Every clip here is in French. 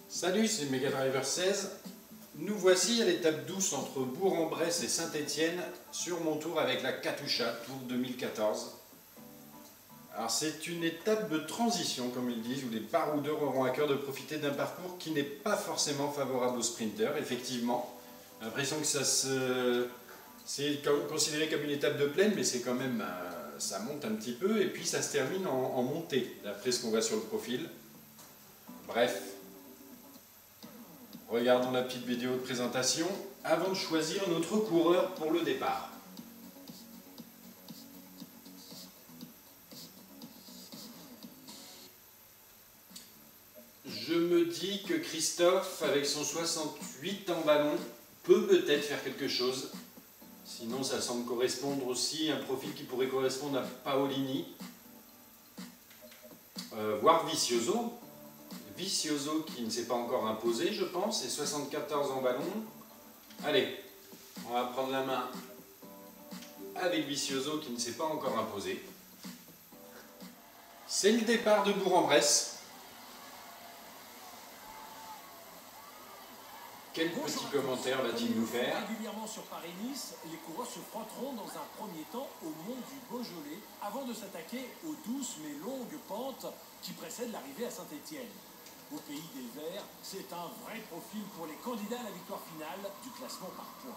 Salut, c'est Megadriver 16. Nous voici à l'étape douce entre Bourg-en-Bresse et Saint-Étienne sur mon tour avec la Katusha, tour 2014. Alors c'est une étape de transition, comme ils disent, où les baroudeurs auront à cœur de profiter d'un parcours qui n'est pas forcément favorable aux sprinters. Effectivement, j'ai l'impression que c'est considéré comme une étape de plaine, mais c'est quand même, ça monte un petit peu, et puis ça se termine en montée, d'après ce qu'on voit sur le profil. Bref. Regardons la petite vidéo de présentation avant de choisir notre coureur pour le départ. Je me dis que Christophe, avec son 68 en ballon, peut peut-être faire quelque chose. Sinon, ça semble correspondre aussi à un profil qui pourrait correspondre à Paolini, voire Vicioso. Vicioso qui ne s'est pas encore imposé, je pense, et 74 en ballon. Allez, on va prendre la main avec Vicioso qui ne s'est pas encore imposé. C'est le départ de Bourg-en-Bresse. Quel petit commentaire va-t-il nous faire? Régulièrement sur Paris-Nice, les coureurs se frotteront dans un premier temps au mont du Beaujolais avant de s'attaquer aux douces mais longues pentes qui précèdent l'arrivée à Saint-Étienne. Au pays des Verts, c'est un vrai profil pour les candidats à la victoire finale du classement par points.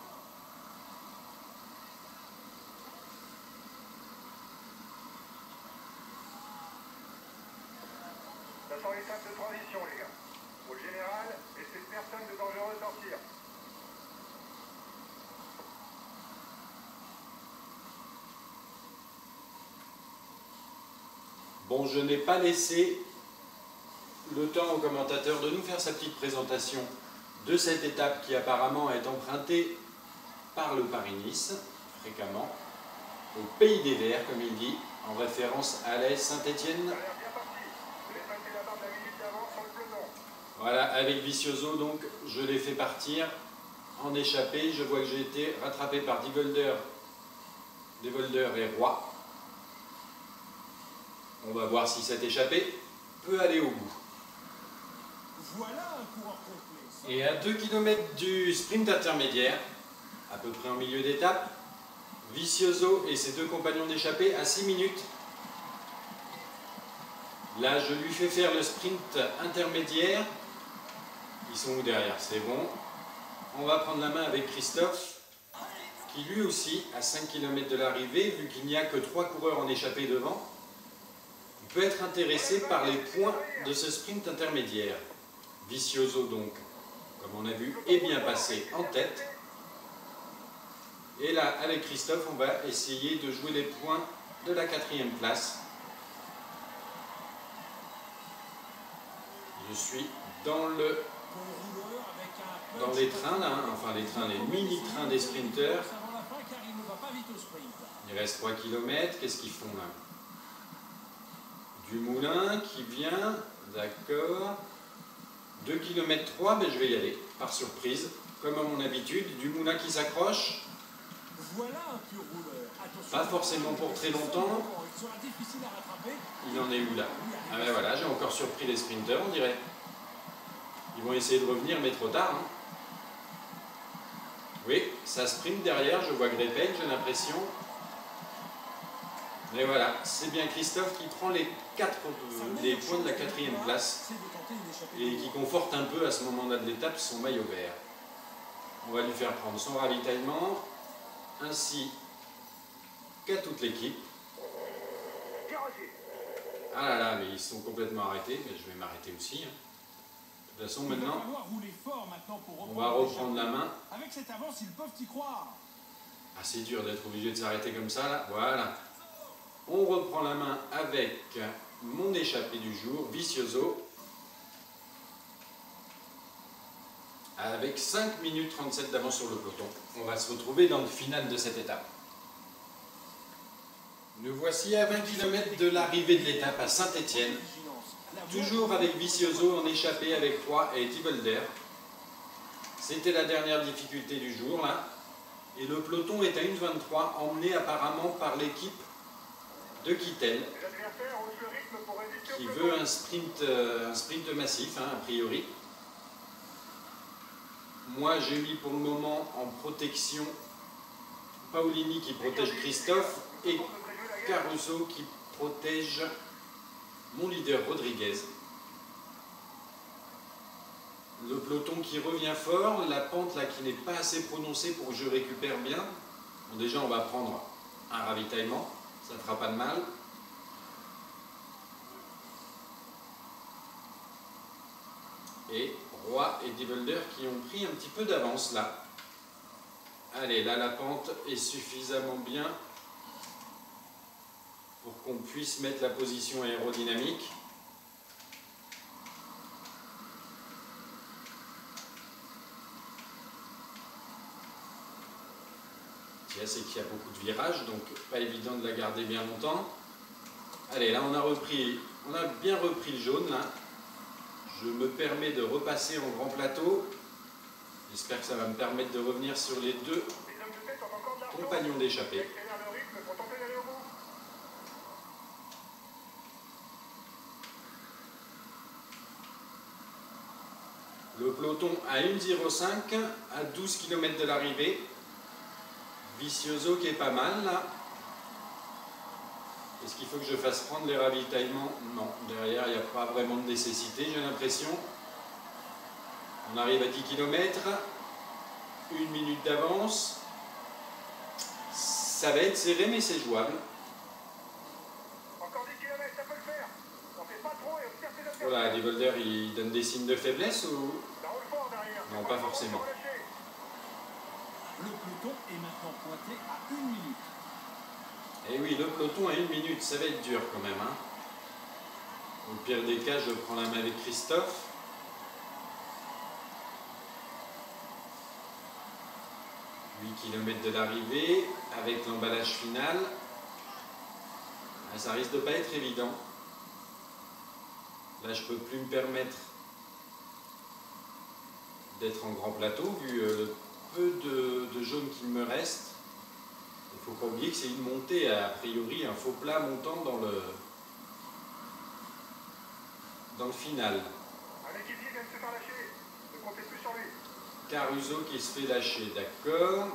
Ça sent l'étape de transition, les gars. Pour le général, laissez personne de dangereux sortir. Bon, je n'ai pas laissé le temps au commentateur de nous faire sa petite présentation de cette étape qui apparemment est empruntée par le Paris-Nice, fréquemment, au pays des Verts, comme il dit, en référence à l'AS Saint-Étienne. Voilà, avec Vicioso, donc, je l'ai fait partir en échappée. Je vois que j'ai été rattrapé par Devolder et Roy. On va voir si cette échappée peut aller au bout. Voilà un coureur complet. Et à 2 km du sprint intermédiaire, à peu près en milieu d'étape, Vicioso et ses deux compagnons d'échappée à 6 minutes. Là, je lui fais faire le sprint intermédiaire. Ils sont où derrière? C'est bon. On va prendre la main avec Christophe, qui lui aussi, à 5 km de l'arrivée, vu qu'il n'y a que 3 coureurs en échappée devant, peut être intéressé par les points de ce sprint intermédiaire. Vicioso, donc, comme on a vu, est bien passé en tête. Et là, avec Christophe, on va essayer de jouer les points de la 4e place. Je suis dans les trains, là, enfin les trains, les mini-trains des sprinteurs. Il reste 3 km, qu'est-ce qu'ils font là? Du moulin qui vient, d'accord. 2 km 3, mais je vais y aller, par surprise, comme à mon habitude. Du moulin qui s'accroche. Pas forcément pour très longtemps. Il en est où là? Ah ben voilà, j'ai encore surpris les sprinteurs, on dirait. Ils vont essayer de revenir, mais trop tard. Hein. Oui, ça sprint derrière, je vois Greppel, j'ai l'impression. Mais voilà, c'est bien Christophe qui prend les points de la 4e place et qui conforte un peu à ce moment-là de l'étape son maillot vert. On va lui faire prendre son ravitaillement, ainsi qu'à toute l'équipe. Ah là là, mais ils sont complètement arrêtés, mais je vais m'arrêter aussi. Hein. De toute façon, maintenant, on va reprendre la main. Avec cette avance, ils peuvent y croire. Ah, c'est dur d'être obligé de s'arrêter comme ça, là. Voilà. On reprend la main avec mon échappé du jour, Vicioso, avec 5 minutes 37 d'avance sur le peloton. On va se retrouver dans le final de cette étape. Nous voici à 20 km de l'arrivée de l'étape à Saint-Étienne, toujours avec Vicioso en échappée avec Roy et Devolder. C'était la dernière difficulté du jour, là. Et le peloton est à 1,23, emmené apparemment par l'équipe de Kittel, qui veut un sprint massif, hein, a priori. Moi, j'ai mis pour le moment en protection Paolini qui protège Christophe et Caruso qui protège mon leader Rodriguez. Le peloton qui revient fort, la pente là qui n'est pas assez prononcée pour que je récupère bien. Bon, déjà, on va prendre un ravitaillement, ça ne fera pas de mal. Et Roi et Devolder qui ont pris un petit peu d'avance là. Allez, là la pente est suffisamment bien pour qu'on puisse mettre la position aérodynamique. C'est qu'il y a beaucoup de virages, donc pas évident de la garder bien longtemps. Allez, là on a bien repris le jaune là. Je me permets de repasser en grand plateau. J'espère que ça va me permettre de revenir sur les deux compagnons d'échappée. Le peloton à 1,05 à 12 km de l'arrivée. Vicioso qui est pas mal là. Est-ce qu'il faut que je fasse prendre les ravitaillements? Non, derrière il n'y a pas vraiment de nécessité, j'ai l'impression. On arrive à 10 km, 1 minute d'avance. Ça va être serré mais c'est jouable. Encore 10 km, ça peut le faire. On fait pas trop et observe tes adversaires. Voilà, Devolder il donne des signes de faiblesse ou... Ça roule fort derrière. Non, pas forcément. Le peloton est maintenant pointé à 1 minute. Et oui, le peloton à 1 minute, ça va être dur quand même. Hein. Au pire des cas, je prends la main avec Christophe. « 8 km de l'arrivée, avec l'emballage final. Ça risque de pas être évident. Là, je peux plus me permettre d'être en grand plateau, vu le peu de jaune qu'il me reste. Il ne faut pas oublier que c'est une montée, a priori un faux plat montant dans le final. Un équipier vient de se faire lâcher. Ne comptez plus sur lui. Caruso qui se fait lâcher, d'accord.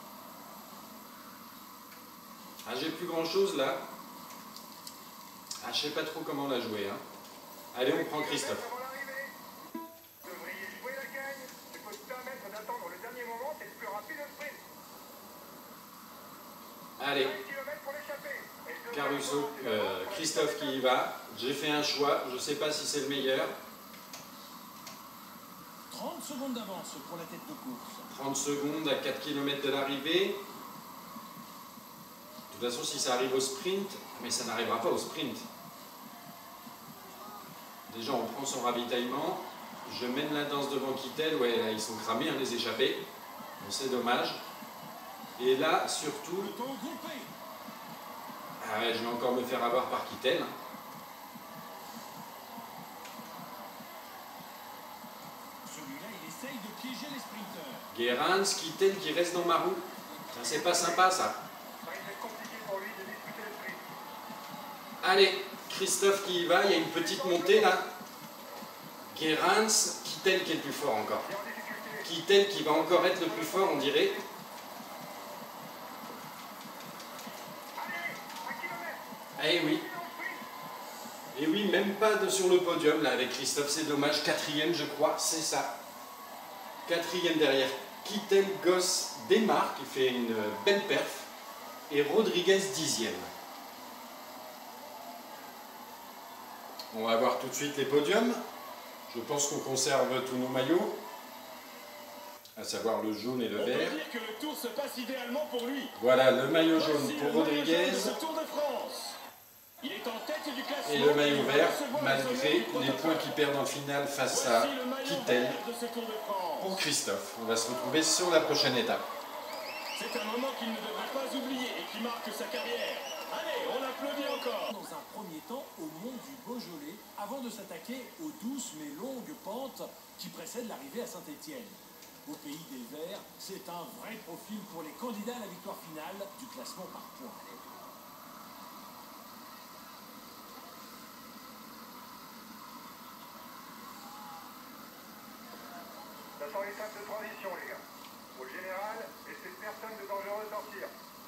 Ah, j'ai plus grand chose là. Ah, je sais pas trop comment la jouer. Hein. Allez, on prend Christophe. Avant l'arrivée. Vous devriez jouer la gagne. Tu peux te permettre d'attendre le dernier moment, c'est le plus rapide au sprint. Allez, 5 km pour l'échapper. Caruso, Christophe qui y va. J'ai fait un choix, je sais pas si c'est le meilleur. 30 secondes d'avance pour la tête de course. 30 secondes à 4 km de l'arrivée. De toute façon, si ça arrive au sprint, mais ça n'arrivera pas au sprint. Déjà, on prend son ravitaillement. Je mène la danse devant Kittel. Ouais, là, ils sont cramés, hein, les échappés. Bon, c'est dommage. Et là, surtout... Peloton groupé. Ah ouais, je vais encore me faire avoir par Kittel. Celui-là, il essaye de piéger les sprinteurs. Guérans, Kittel qui reste dans ma roue. Ça, c'est pas sympa, ça. Ça risque d'être compliqué pour lui de disputer le sprint. Allez, Christophe qui y va. Il y a une petite montée, là. Guérans, Kittel qui est le plus fort encore. Il est en difficulté. Kittel qui va encore être le plus fort, on dirait. Allez, 1 km. Eh oui. Et oui, même pas sur le podium là avec Christophe, c'est dommage. 4e, je crois, c'est ça. 4e derrière Kittel, Goss démarre qui fait une belle perf. Et Rodriguez 10e. On va voir tout de suite les podiums. Je pense qu'on conserve tous nos maillots, à savoir le jaune et le On peut vert. dire que le tour se passe idéalement pour lui. Voilà, le maillot jaune Voici pour le maillot Rodriguez. jaune de ce Tour de France. Il est en tête du classement. Et le maillot Il va vert, recevoir le malgré sommet du les protocole. points qu'il perd en finale face à Voici le maillot Kittel vert de ce Tour de France. pour Christophe. On va se retrouver sur la prochaine étape. C'est un moment qu'il ne devrait pas oublier et qui marque sa carrière. Allez, on applaudit encore. Dans un premier temps, au mont du Beaujolais, avant de s'attaquer aux douces mais longues pentes qui précèdent l'arrivée à Saint-Étienne. Au pays des Verts, c'est un vrai profil pour les candidats à la victoire finale du classement par points. Ça sent l'étape de transition, les gars. Pour le général, laissez personne de dangereux sortir.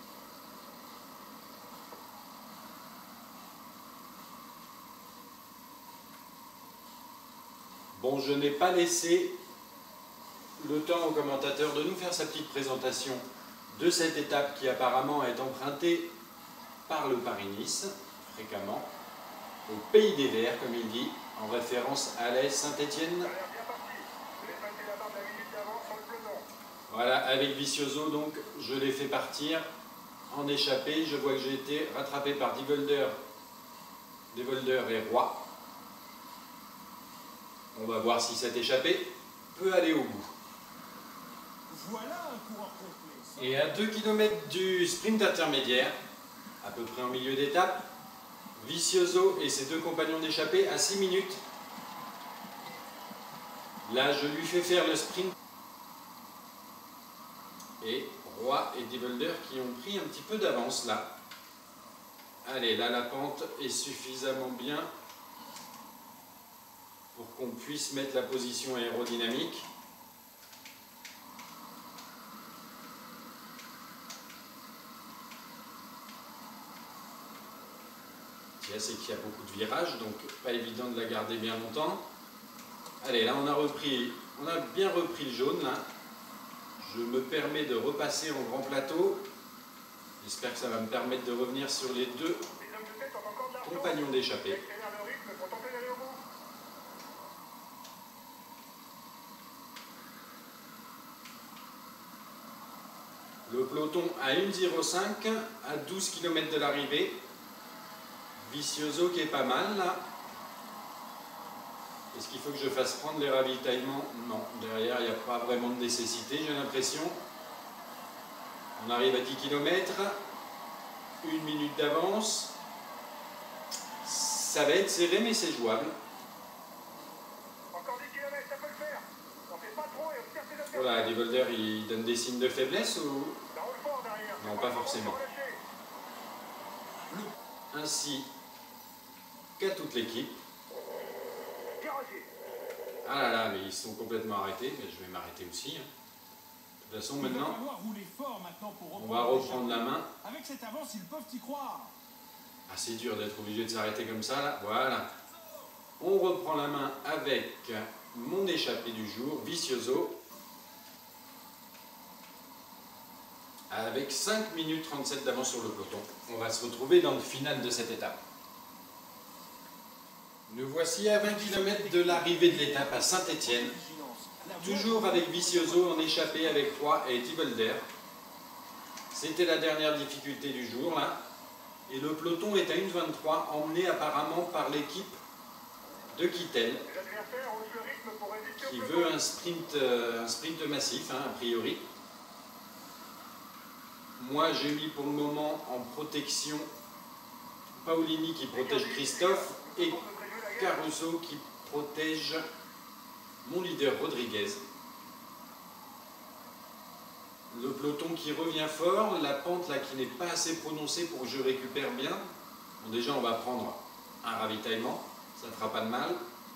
Bon, je n'ai pas laissé le temps au commentateur de nous faire sa petite présentation de cette étape qui apparemment est empruntée par le Paris-Nice, fréquemment, au pays des Verts, comme il dit, en référence à l'AS Saint-Étienne. Ça a l'air bien parti. Vous avez passé la barre de la minute d'avance sur le peloton. Voilà, avec Vicioso, donc, je l'ai fait partir en échappée. Je vois que j'ai été rattrapé par Devolder et Roy. On va voir si cette échappée peut aller au bout. Voilà un coureur complet. Et à 2 km du sprint intermédiaire, à peu près en milieu d'étape, Vicioso et ses deux compagnons d'échappée à 6 minutes. Là, je lui fais faire le sprint. Et Roy et Devolder qui ont pris un petit peu d'avance là. Allez, là la pente est suffisamment bien pour qu'on puisse mettre la position aérodynamique. C'est qu'il y a beaucoup de virages, donc pas évident de la garder bien longtemps. Allez, là on a bien repris le jaune là. Je me permets de repasser en grand plateau. J'espère que ça va me permettre de revenir sur les deux Les hommes de tête ont encore de l'argent. compagnons d'échappée. Accélère le rythme pour tenter d'aller au bout. Le peloton à 1,05 à 12 km de l'arrivée. Vicioso qui est pas mal là. Est-ce qu'il faut que je fasse prendre les ravitaillements? Non, derrière il n'y a pas vraiment de nécessité, j'ai l'impression. On arrive à 10 km, 1 minute d'avance. Ça va être serré mais c'est jouable. Encore 10 km, ça peut le faire. On fait pas trop et observe tes adversaires. Voilà, Devolder il donne des signes de faiblesse ou... Ça roule fort derrière. Non, pas forcément. Relâchez. Ainsi qu'à toute l'équipe. Garagez. Ah là là, mais ils sont complètement arrêtés, mais je vais m'arrêter aussi. De toute façon, Il va maintenant, falloir rouler fort maintenant pour on va reprendre la main. Avec cette avance, ils peuvent y croire. Ah, c'est dur d'être obligé de s'arrêter comme ça, là. Voilà. On reprend la main avec mon échappé du jour, Vicioso. Avec 5 minutes 37 d'avance sur le peloton. On va se retrouver dans le final de cette étape. Nous voici à 20 km de l'arrivée de l'étape à Saint-Étienne. Toujours avec Vicioso en échappée avec Roy et Devolder. C'était la dernière difficulté du jour là. Et le peloton est à 1,23, emmené apparemment par l'équipe de Kittel, Les adversaires haussent le rythme pour résister qui au veut peloton. un sprint massif, hein, a priori. Moi j'ai mis pour le moment en protection Paolini qui protège Christophe et Caruso qui protège mon leader Rodriguez. Le peloton qui revient fort, la pente là qui n'est pas assez prononcée pour que je récupère bien. Bon, déjà on va prendre un ravitaillement, ça ne fera pas de mal.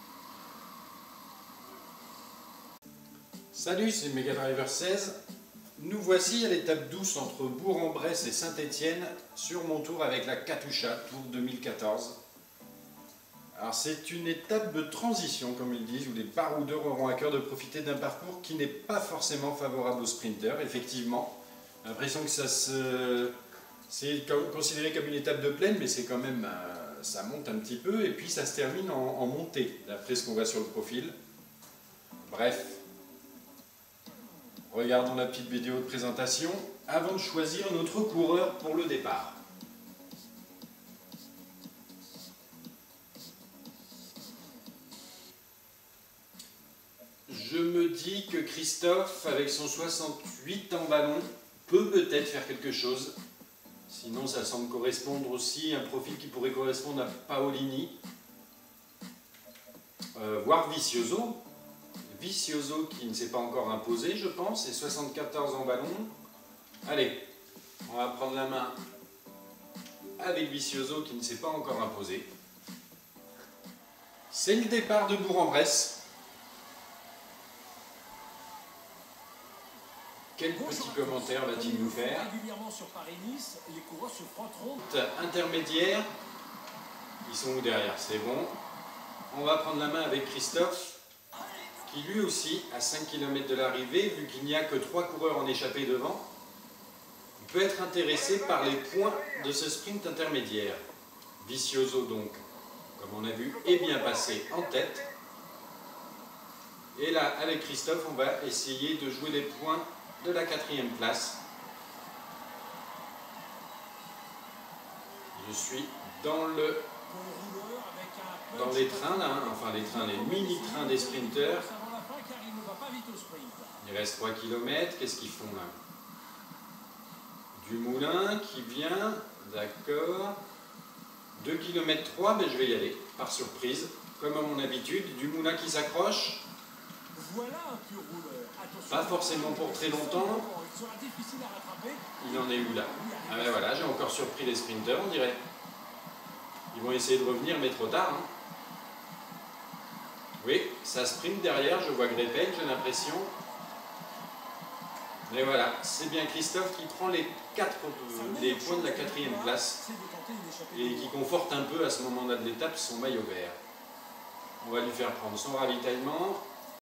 Salut, c'est Mega Driver 16. Nous voici à l'étape douce entre Bourg-en-Bresse et Saint-Étienne sur mon tour avec la Katusha, tour 2014. Alors c'est une étape de transition, comme ils disent, où les baroudeurs auront à cœur de profiter d'un parcours qui n'est pas forcément favorable aux sprinteurs. Effectivement, j'ai l'impression que c'est considéré comme une étape de plaine, mais c'est quand même, ça monte un petit peu, et puis ça se termine en montée, d'après ce qu'on voit sur le profil. Bref, regardons la petite vidéo de présentation avant de choisir notre coureur pour le départ. Je me dis que Christophe, avec son 68 en ballon, peut peut-être faire quelque chose. Sinon, ça semble correspondre aussi à un profil qui pourrait correspondre à Paolini. Voire Vicioso. Vicioso qui ne s'est pas encore imposé, je pense, et 74 en ballon. Allez, on va prendre la main avec Vicioso qui ne s'est pas encore imposé. C'est le départ de Bourg-en-Bresse. Quel petit commentaire va-t-il nous faire? Régulièrement sur Paris-Nice, les coureurs se frotteront. Intermédiaire. Ils sont où derrière? C'est bon. On va prendre la main avec Christophe, qui lui aussi, à 5 km de l'arrivée, vu qu'il n'y a que 3 coureurs en échappée devant, peut être intéressé par les points de ce sprint intermédiaire. Vicioso donc, comme on a vu, est bien passé en tête. Et là, avec Christophe, on va essayer de jouer les points de la 4e place. Je suis dans les trains là, enfin les trains, les mini-trains des sprinteurs. Il reste 3 km, qu'est-ce qu'ils font là? Du Moulin qui vient, d'accord. 2 km 3, ben je vais y aller, par surprise, comme à mon habitude. Du Moulin qui s'accroche. Pas forcément pour très longtemps. Il en est où là? Ah ben voilà, j'ai encore surpris les sprinteurs, on dirait. Ils vont essayer de revenir, mais trop tard. Hein. Oui, ça sprint derrière, je vois Greppel, j'ai l'impression. Mais voilà, c'est bien Christophe qui prend les points de la 4e place et qui conforte un peu à ce moment-là de l'étape son maillot vert. On va lui faire prendre son ravitaillement.